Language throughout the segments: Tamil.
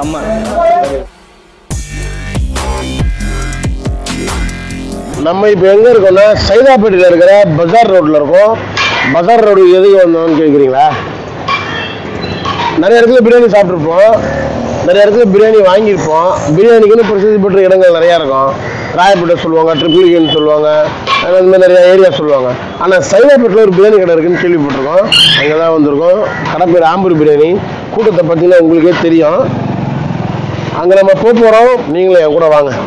செம்ம. நம்ம இப்போ எங்கே இருக்கோம்னா சைதாப்பேட்டையில் இருக்கிற பஜார் ரோட்டில் இருக்கோம். பஜார் ரோடு எதுக்கு வந்தோம்னு கேட்குறீங்களா? நிறைய இடத்துல பிரியாணி சாப்பிட்ருப்போம், நிறைய இடத்துல பிரியாணி வாங்கியிருப்போம். பிரியாணிக்குன்னு பிரசித்தி பெற்ற இடங்கள் நிறையா இருக்கும். ராயப்பேட்டை சொல்லுவாங்க, ட்ரிபிள்கேன்னு சொல்லுவாங்க, அந்த மாதிரி நிறையா ஏரியா சொல்லுவாங்க. ஆனால் சைதாப்பேட்டில் ஒரு பிரியாணி கடை இருக்குன்னு கேள்விப்பட்டிருக்கோம். அங்கே தான் வந்திருக்கோம். கடை பேர் ஆம்பூர் பிரியாணி. கூட்டத்தை பார்த்தீங்கன்னா உங்களுக்கே தெரியும். அங்கே நம்ம போகிறோம், நீங்களும் என் கூட வாங்க.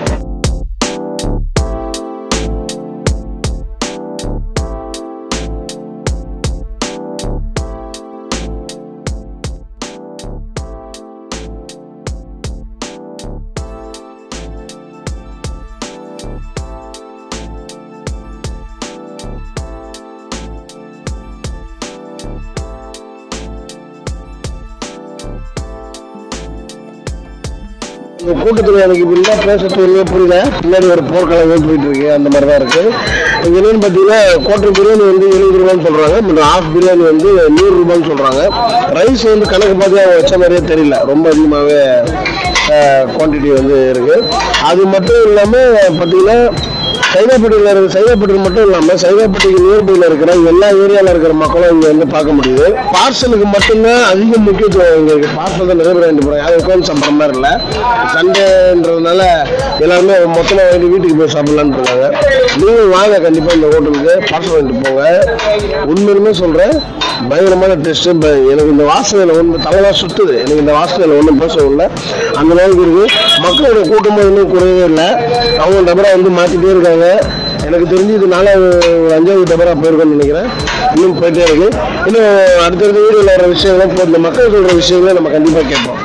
இந்த கூட்டத்தில் எனக்கு இப்போ இல்லை பேசுறது புரியல. பின்னாடி ஒரு போர்க்களம் போயிட்டு இருக்கு, அந்த மாதிரி தான் இருக்குது. இங்கே என்னென்னு பார்த்தீங்கன்னா குவார்டர் பிரியாணி வந்து 70 ரூபான்னு சொல்கிறாங்க, மற்றும் ஹாஃப் பிரியாணி வந்து 100 ரூபான்னு சொல்கிறாங்க. ரைஸ் வந்து கணக்கு பார்த்து அவங்க வச்ச மாதிரியே தெரியல, ரொம்ப அதிகமாகவே குவான்டிட்டி வந்து இருக்குது. அது மட்டும் இல்லாமல் பார்த்தீங்கன்னா சைதாப்பேட்டையில் மட்டும் இல்லாமல் சைதாப்பேட்டைக்கு நியர்பையில் இருக்கிற எல்லா ஏரியாவில் இருக்கிற மக்களும் இங்கே வந்து பார்க்க முடியுது. பார்சலுக்கு மட்டும்தான் அதிக முக்கியத்துவம் இங்கே இருக்குது. பார்சல் தான் நிறைய பேர் வாங்கிட்டு போகிறாங்க. யாரும் உட்காந்து சாப்பிட்ற மாதிரி இல்லை. சண்டேன்றதுனால எல்லாருமே மொத்தமாக வாங்கிட்டு வீட்டுக்கு போய் சாப்பிட்லான்னு இருக்காங்க. நீங்கள் வாங்க, கண்டிப்பாக இந்த ஹோட்டலுக்கு பார்சல் வாங்கிட்டு போங்க. உண்மையுமே சொல்கிறேன், பயங்கரமான டேஸ்ட்டு. எனக்கு இந்த வாசனையில் ஒன்று தலைலாம் சுற்றுது. எனக்கு இந்த வாசனையில் ஒன்றும் பேச இல்லை, அந்த அளவுக்கு இருக்குது. மக்களோட கூட்டமும் இன்னும் குறையவே இல்லை. அவங்க டபரா வந்து மாற்றிட்டே இருக்காங்க. எனக்கு தெரிஞ்சு இதனால ஒரு 5வது டபரா போயிருக்கோன்னு நினைக்கிறேன். இன்னும் போயிட்டே இருக்கு. இன்னும் அடுத்தடுத்த வீடியோவில் வர விஷயங்கள், இந்த மக்கள் சொல்கிற விஷயங்களை நம்ம கண்டிப்பாக கேட்போம்.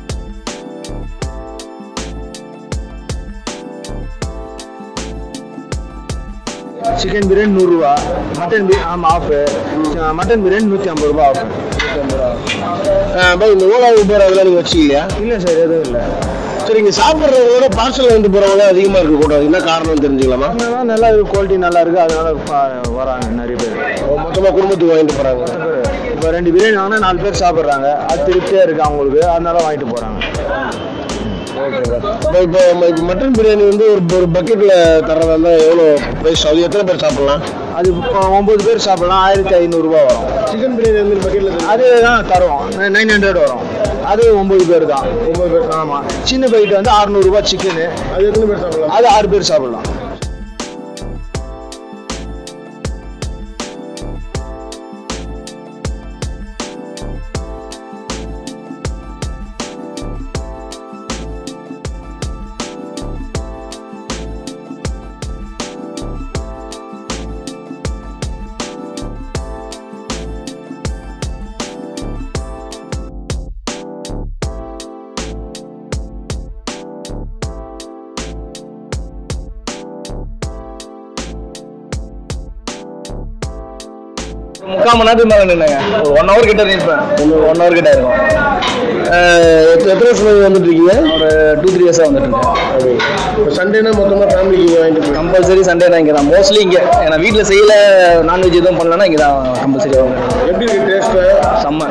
சிக்கன் பிரியாணி 100 ரூபா, mutton biryani half, mutton biryani 150 ரூபா ஆஃபு. இந்த ஓலா ஊபர் அதெல்லாம் நீங்கள் வச்சுக்கலையா? இல்லை சார், எதுவும் இல்லை. சரி, இங்கே சாப்பிட்றவங்களோட பார்சல் வந்து போகிறவங்க அதிகமாக இருக்கக்கூடாது. என்ன காரணம் தெரிஞ்சுக்கலாமா? நல்லா இருக்குது, குவாலிட்டி நல்லா இருக்குது, அதனால வராங்க நிறைய பேர். மொத்தமாக குடும்பத்துக்கு வாங்கிட்டு போகிறாங்க. இப்போ 2 பிரியாணி வாங்கினா 4 பேர் சாப்பிட்றாங்க. அது திருப்தியாக இருக்குது அவங்களுக்கு, அதனால வாங்கிட்டு போகிறாங்க. இப்போ மட்டன் பிரியாணி வந்து ஒரு பக்கெட்டில் தர்றதா இருந்தால் எவ்வளோ ப்ரைஸ் ஆகுது? எத்தனை பேர் சாப்பிட்லாம்? அது 9 பேர் சாப்பிட்லாம், 1500 ரூபா வரும். சிக்கன் பிரியாணி வந்து பக்கெட்டில் அது தான் தருவோம், 900 வரும். அது 9 பேர் தான். 9 பேர். ஆமாம். சின்ன பக்கெட் வந்து 600 ரூபா சிக்கனு. அது எத்தனை பேர் சாப்பிடலாம்? அது 6 பேர் சாப்பிடலாம். முக்கால் மணி நேரத்துக்கு மேலே நின்னுங்க. ஒரு 1 hour கிட்ட நிற்பேன். 1 hour கிட்ட இருக்கும். எத்தனை வருஷம் வந்துட்டு இருக்கீங்க? ஒரு 2-3 years வந்துட்டு இருக்கேன். இப்போ சண்டேனா மொத்தமாக ஃபேமிலிக்கு வாங்கிட்டு போய் கம்பல்சரி சண்டே தான் இங்கே தான் மோஸ்ட்லி. இங்கே ஏன்னா வீட்டில் செய்யல, நான்வெஜ் எதுவும் பண்ணலன்னா இங்கே தான் கம்பல்சரி வாங்க. எப்படி இருக்குது டேஸ்ட்டு? செம்ம.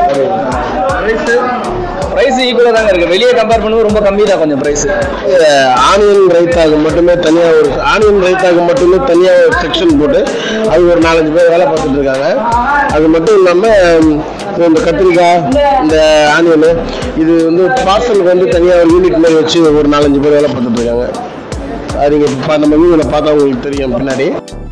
ப்ரைஸ் ஈக்குவலாக தாங்க இருக்குது. வெளியே கம்பேர் பண்ணும்போது ரொம்ப கம்மி தான் கொஞ்சம் ப்ரைஸு. ஆனியன் ரைத்தாக்கு மட்டுமே தனியாக ஒரு செக்ஷன் போட்டு அது ஒரு 4-5 பேர் வேலை பார்த்துட்டு இருக்காங்க. அது மட்டும் இல்லாமல் இந்த கத்திரிக்காய், இந்த ஆனியனு, இது வந்து பார்சலுக்கு வந்து தனியாக ஒரு யூனிட் மாதிரி வச்சு ஒரு 4-5 பேர் வேலை பார்த்துட்டு இருக்காங்க. அது நீங்கள் நம்ம வீடியோவில் பார்த்தா உங்களுக்கு தெரியும் பின்னாடி.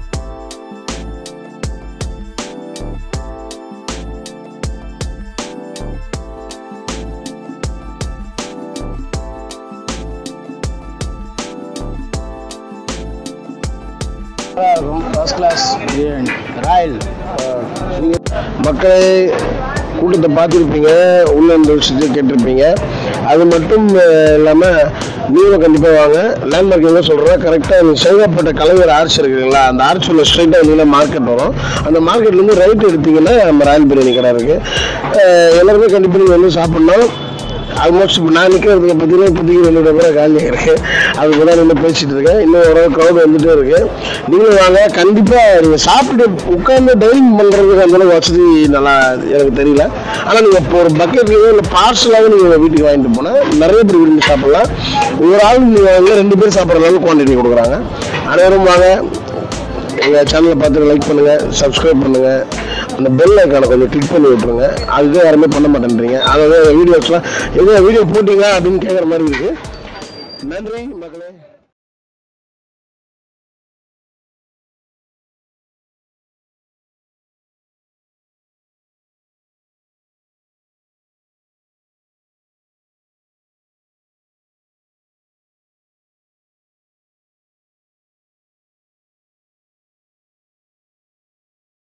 First class biryani royal. மக்களை கூட்டத்தை பார்த்துருப்பீங்க, உள்ள இந்த விஷயத்தை கேட்டிருப்பீங்க. அது மட்டும் இல்லாமல் நீங்களும் கண்டிப்பாக வாங்க. லேண்ட்மார்க் எங்கே சொல்கிறேன் கரெக்டாக சைதாப்பேட்டை கலைஞர் ஆர்ச் இருக்குங்களா, அந்த ஆர்ச் உள்ள ஸ்ட்ரைட்டாக வந்தீங்கன்னா மார்க்கெட் வரும். அந்த மார்க்கெட்லேருந்து ரைட் எடுத்திங்கன்னா நம்ம ராயல் பிரியாணி கடை இருக்குது. எல்லாருமே கண்டிப்பாக நீங்கள் வந்து சாப்பிட்ணும். ஆல்மோஸ்ட் இப்போ நான் நிற்கிறதுக்கு பார்த்தீங்கன்னா இப்போதைக்கு 2 பேரை காலியாக இருக்குது. அதுக்கு தான் நின்று பேசிகிட்டு இருக்கேன். இன்னும் ஒரு க்ரௌட் வந்துகிட்டே இருக்குது. நீங்களும் வாங்க. கண்டிப்பாக நீங்கள் சாப்பிட்டு உட்காந்து டைனிங் பண்ணுறதுக்கு அந்தளவுக்கு வசதி நல்லா எனக்கு தெரியல. ஆனால் நீங்கள் இப்போ ஒரு பக்கெட்லேயோ இல்லை பார்சலாகவும் நீங்கள் வீட்டுக்கு வாங்கிட்டு போனால் நிறைய பேர் விரும்பி சாப்பிட்லாம். ஒரு ஆள் நீங்கள் வாங்க 2 பேர் சாப்பிட்ற அளவுக்கு குவான்டிட்டி கொடுக்குறாங்க. அனைவரும் வாங்க. எங்கள் சேனலை பார்த்துட்டு லைக் பண்ணுங்கள், சப்ஸ்கிரைப் பண்ணுங்கள், அந்த பெல் ஐக்கானை கொஞ்சம் கிளிக் பண்ணி விட்டுருங்க. அதுதான் யாருமே பண்ண மாட்டேன்றீங்க. அதாவது வீடியோஸ்லாம் எதுவும் வீடியோ போட்டிங்களா அப்படின்னு கேட்குற மாதிரி இருக்குது. நன்றி மக்களே.